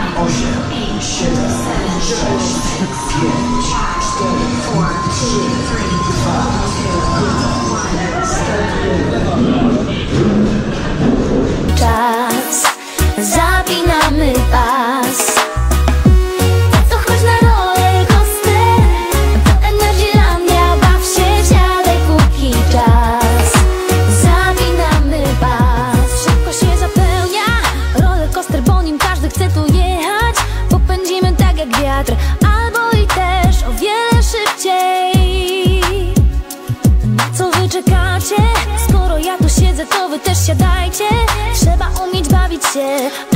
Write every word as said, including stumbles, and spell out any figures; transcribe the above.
osiem, siedem, sześć, pięć, cztery, trzy, dwa, jeden. Czas, zapinamy pas. To chodź na rollercoaster, to Energylandia, baw się, wsiadaj póki czas. Zapinamy pas, szybko się zapełnia rollercoaster, bo nim każdy chce tu jechać. Popędzimy tak jak wiatr, albo i też o wiele szybciej. Na co wy czekacie? Skoro ja tu siedzę, to wy też siadajcie. Trzeba umieć bawić się,